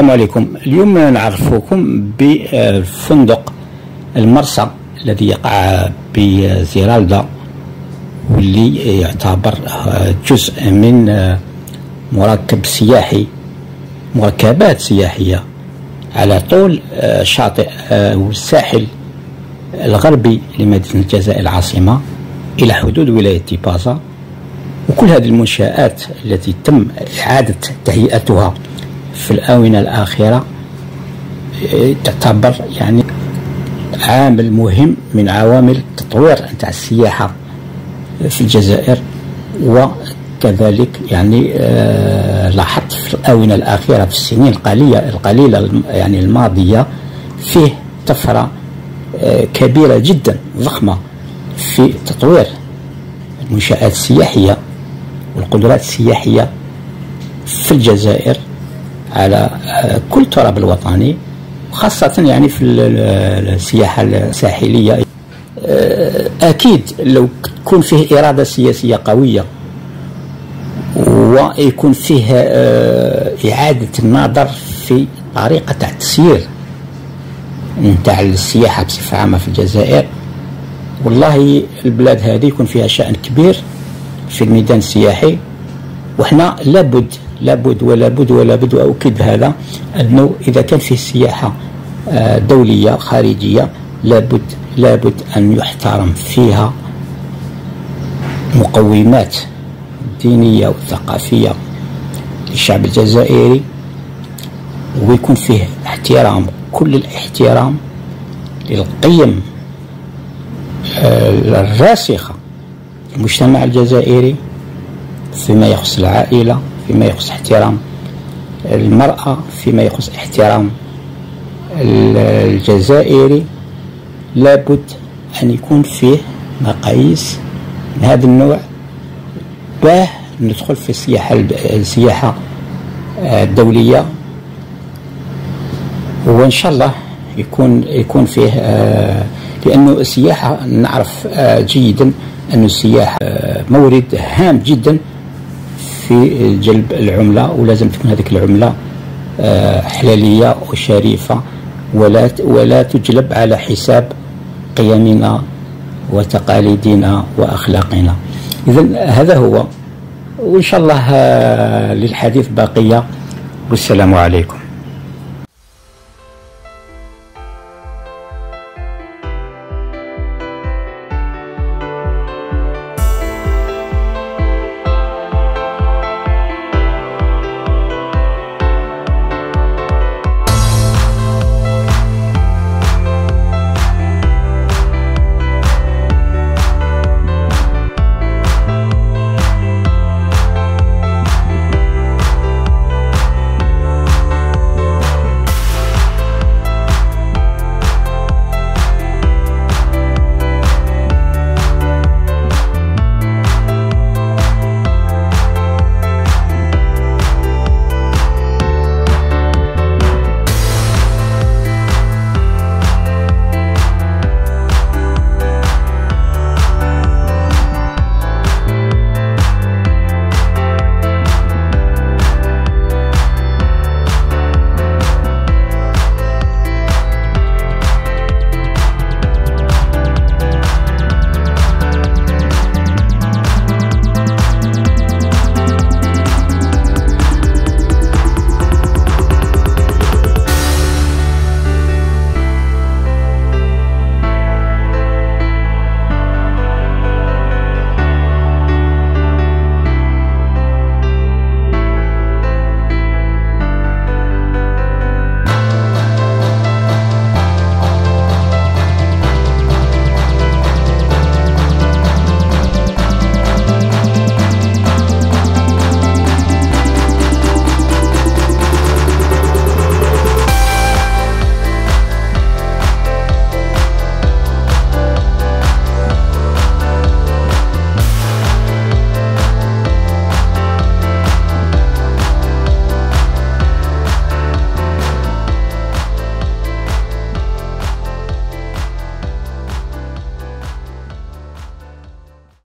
السلام عليكم. اليوم نعرفكم بفندق المرسى الذي يقع بزيرالدا، واللي يعتبر جزء من مركب سياحي، مركبات سياحية على طول شاطئ والساحل الغربي لمدينة الجزائر العاصمة إلى حدود ولاية تيبازا. وكل هذه المنشآت التي تم إعادة تهيئتها في الآونة الأخيرة تعتبر يعني عامل مهم من عوامل تطوير نتاع السياحة في الجزائر. وكذلك يعني لاحظت في الآونة الأخيرة في السنين القليلة يعني الماضية فيه طفرة كبيرة جدا ضخمة في تطوير المنشآت السياحية والقدرات السياحية في الجزائر على كل التراب الوطني، خاصة يعني في السياحة الساحلية. أكيد لو تكون فيه إرادة سياسية قوية ويكون فيه إعادة النظر في طريقة التسيير نتاع السياحة بصفة عامة في الجزائر، والله البلاد هذه يكون فيها شأن كبير في الميدان السياحي. وإحنا لابد وأؤكد هذا، أنه إذا كان فيه سياحة دولية خارجية لابد أن يحترم فيها مقومات الدينية والثقافية للشعب الجزائري، ويكون فيه احترام، كل الاحترام للقيم الراسخة في المجتمع الجزائري فيما يخص العائلة، فيما يخص احترام المرأة، فيما يخص احترام الجزائري. لابد أن يكون فيه مقاييس من هذا النوع باه ندخل في السياحة الدولية. وإن شاء الله يكون فيه، لأنه السياحة نعرف جيدا أن السياحة مورد هام جدا في جلب العملة، ولازم تكون هذه العملة حلالية وشريفة ولا تجلب على حساب قيمنا وتقاليدنا وأخلاقنا. إذن هذا هو، وإن شاء الله للحديث بقية، والسلام عليكم.